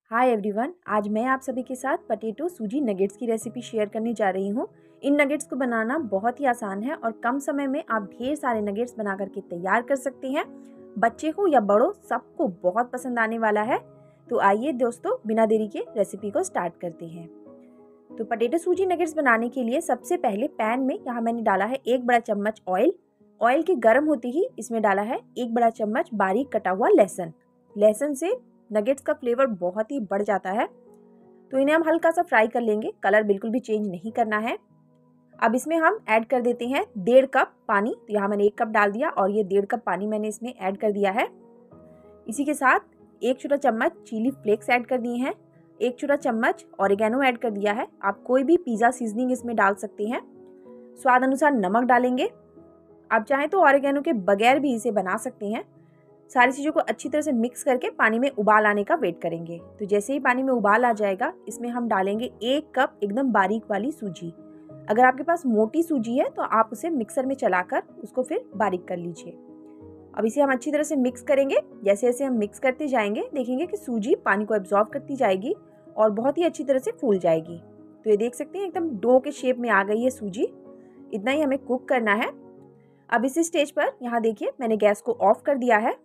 Hi everyone, आज मैं आप सभी के साथ पटेटो सूजी नगेट्स की रेसिपी शेयर करने जा रही हूँ। इन नगेट्स को बनाना बहुत ही आसान है और कम समय में आप ढेर सारे नगेट्स बना करके तैयार कर सकते हैं। बच्चे हो या बड़ों, सबको बहुत पसंद आने वाला है। तो आइए दोस्तों, बिना देरी के रेसिपी को स्टार्ट करते हैं। तो पटेटो सूजी नगेट्स बनाने के लिए सबसे पहले पैन में यहाँ मैंने डाला है 1 बड़ा चम्मच ऑयल। ऑयल के गर्म होते ही इसमें डाला है 1 बड़ा चम्मच बारीक कटा हुआ लहसुन। लहसुन से नगेट्स का फ्लेवर बहुत ही बढ़ जाता है। तो इन्हें हम हल्का सा फ्राई कर लेंगे, कलर बिल्कुल भी चेंज नहीं करना है। अब इसमें हम ऐड कर देते हैं 1.5 कप पानी। तो यहाँ मैंने 1 कप डाल दिया और ये 1.5 कप पानी मैंने इसमें ऐड कर दिया है। इसी के साथ 1 छोटा चम्मच चिली फ्लेक्स ऐड कर दिए हैं, 1 छोटा चम्मच ऑरिगेनो ऐड कर दिया है। आप कोई भी पिज़्ज़ा सीजनिंग इसमें डाल सकते हैं। स्वाद अनुसार नमक डालेंगे। आप चाहें तो ऑरिगेनो के बगैर भी इसे बना सकते हैं। सारी चीज़ों को अच्छी तरह से मिक्स करके पानी में उबाल आने का वेट करेंगे। तो जैसे ही पानी में उबाल आ जाएगा, इसमें हम डालेंगे 1 कप एकदम बारीक वाली सूजी। अगर आपके पास मोटी सूजी है तो आप उसे मिक्सर में चलाकर उसको फिर बारीक कर लीजिए। अब इसे हम अच्छी तरह से मिक्स करेंगे। जैसे जैसे हम मिक्स करते जाएंगे, देखेंगे कि सूजी पानी को एब्जॉर्ब करती जाएगी और बहुत ही अच्छी तरह से फूल जाएगी। तो ये देख सकते हैं एकदम डो के शेप में आ गई है सूजी। इतना ही हमें कुक करना है। अब इस स्टेज पर यहाँ देखिए मैंने गैस को ऑफ कर दिया है।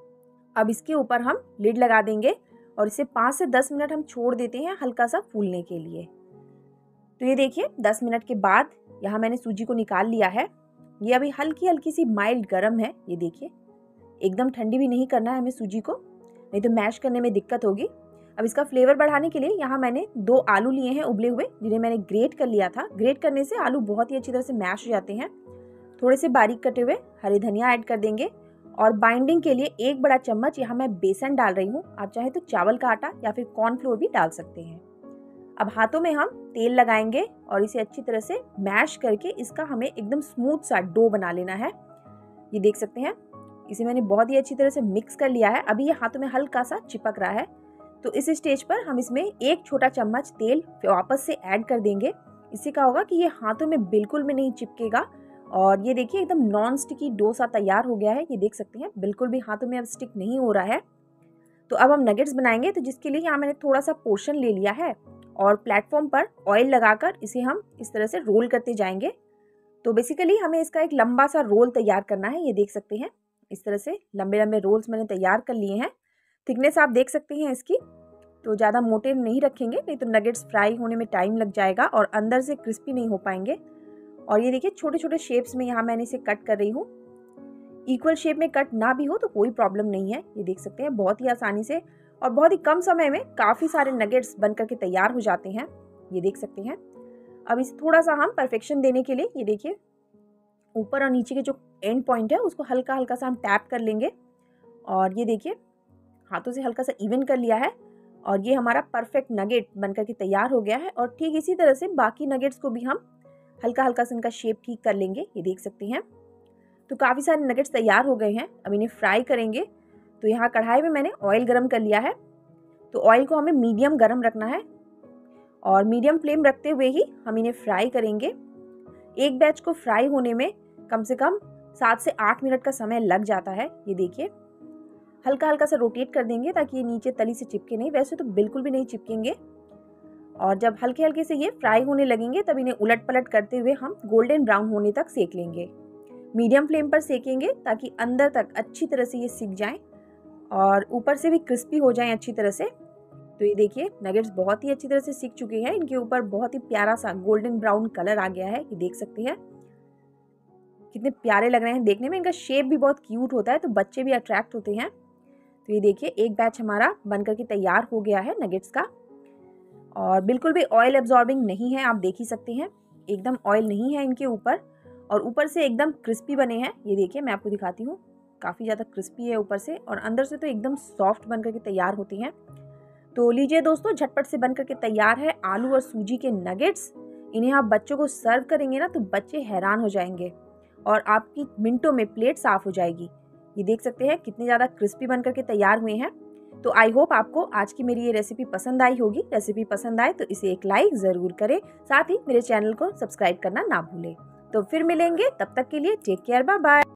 अब इसके ऊपर हम लिड लगा देंगे और इसे 5 से 10 मिनट हम छोड़ देते हैं हल्का सा फूलने के लिए। तो ये देखिए 10 मिनट के बाद यहाँ मैंने सूजी को निकाल लिया है। ये अभी हल्की हल्की सी माइल्ड गर्म है। ये देखिए, एकदम ठंडी भी नहीं करना है हमें सूजी को, नहीं तो मैश करने में दिक्कत होगी। अब इसका फ्लेवर बढ़ाने के लिए यहाँ मैंने 2 आलू लिए हैं उबले हुए, जिन्हें मैंने ग्रेट कर लिया था। ग्रेट करने से आलू बहुत ही अच्छी तरह से मैश हो जाते हैं। थोड़े से बारीक कटे हुए हरी धनिया ऐड कर देंगे और बाइंडिंग के लिए 1 बड़ा चम्मच यहाँ मैं बेसन डाल रही हूँ। आप चाहे तो चावल का आटा या फिर कॉर्नफ्लोर भी डाल सकते हैं। अब हाथों में हम तेल लगाएंगे और इसे अच्छी तरह से मैश करके इसका हमें एकदम स्मूथ सा डो बना लेना है। ये देख सकते हैं, इसे मैंने बहुत ही अच्छी तरह से मिक्स कर लिया है। अभी ये हाथों में हल्का सा चिपक रहा है। तो इस स्टेज पर हम इसमें 1 छोटा चम्मच तेल वापस से ऐड कर देंगे। इससे क्या होगा कि ये हाथों में बिल्कुल भी नहीं चिपकेगा। और ये देखिए एकदम नॉन स्टिकी डो सा तैयार हो गया है। ये देख सकते हैं, बिल्कुल भी हाथों में अब स्टिक नहीं हो रहा है। तो अब हम नगेट्स बनाएंगे। तो जिसके लिए यहाँ मैंने थोड़ा सा पोर्शन ले लिया है और प्लेटफॉर्म पर ऑयल लगाकर इसे हम इस तरह से रोल करते जाएंगे। तो बेसिकली हमें इसका एक लंबा सा रोल तैयार करना है। ये देख सकते हैं, इस तरह से लंबे लंबे रोल्स मैंने तैयार कर लिए हैं। थिकनेस आप देख सकते हैं इसकी। तो ज़्यादा मोटे नहीं रखेंगे, नहीं तो नगेट्स फ्राई होने में टाइम लग जाएगा और अंदर से क्रिस्पी नहीं हो पाएंगे। और ये देखिए छोटे छोटे शेप्स में यहाँ मैंने इसे कट कर रही हूँ। इक्वल शेप में कट ना भी हो तो कोई प्रॉब्लम नहीं है। ये देख सकते हैं बहुत ही आसानी से और बहुत ही कम समय में काफ़ी सारे नगेट्स बन करके तैयार हो जाते हैं। ये देख सकते हैं। अब इसे थोड़ा सा हम परफेक्शन देने के लिए, ये देखिए ऊपर और नीचे के जो एंड पॉइंट है उसको हल्का हल्का सा हम टैप कर लेंगे और ये देखिए हाथों से हल्का सा इवन कर लिया है और ये हमारा परफेक्ट नगेट बन करके तैयार हो गया है। और ठीक इसी तरह से बाकी नगेट्स को भी हम हल्का हल्का से इनका शेप ठीक कर लेंगे। ये देख सकते हैं। तो काफ़ी सारे नगेट्स तैयार हो गए हैं। अब इन्हें फ्राई करेंगे। तो यहाँ कढ़ाई में मैंने ऑयल गरम कर लिया है। तो ऑयल को हमें मीडियम गरम रखना है और मीडियम फ्लेम रखते हुए ही हम इन्हें फ्राई करेंगे। एक बैच को फ्राई होने में कम से कम 7 से 8 मिनट का समय लग जाता है। ये देखिए हल्का हल्का सा रोटेट कर देंगे ताकि ये नीचे तली से चिपके नहीं, वैसे तो बिल्कुल भी नहीं चिपकेंगे। और जब हल्के हल्के से ये फ्राई होने लगेंगे तब इन्हें उलट पलट करते हुए हम गोल्डन ब्राउन होने तक सेक लेंगे। मीडियम फ्लेम पर सेकेंगे ताकि अंदर तक अच्छी तरह से ये सिक जाएं और ऊपर से भी क्रिस्पी हो जाएं अच्छी तरह से। तो ये देखिए नगेट्स बहुत ही अच्छी तरह से सिक चुके हैं। इनके ऊपर बहुत ही प्यारा सा गोल्डन ब्राउन कलर आ गया है। ये देख सकते हैं कितने प्यारे लग रहे हैं देखने में। इनका शेप भी बहुत क्यूट होता है, तो बच्चे भी अट्रैक्ट होते हैं। तो ये देखिए एक बैच हमारा बनकर के तैयार हो गया है नगेट्स का और बिल्कुल भी ऑयल एब्जॉर्बिंग नहीं है। आप देख ही सकते हैं एकदम ऑयल नहीं है इनके ऊपर और ऊपर से एकदम क्रिस्पी बने हैं। ये देखिए मैं आपको दिखाती हूँ, काफ़ी ज़्यादा क्रिस्पी है ऊपर से और अंदर से तो एकदम सॉफ्ट बन करके तैयार होती हैं। तो लीजिए दोस्तों, झटपट से बन करके तैयार है आलू और सूजी के नगेट्स। इन्हें आप बच्चों को सर्व करेंगे ना तो बच्चे हैरान हो जाएंगे और आपकी मिनटों में प्लेट साफ हो जाएगी। ये देख सकते हैं कितने ज़्यादा क्रिस्पी बन करके तैयार हुए हैं। तो आई होप आपको आज की मेरी ये रेसिपी पसंद आई होगी। रेसिपी पसंद आए तो इसे एक लाइक ज़रूर करें, साथ ही मेरे चैनल को सब्सक्राइब करना ना भूलें। तो फिर मिलेंगे, तब तक के लिए टेक केयर, बाय बाय।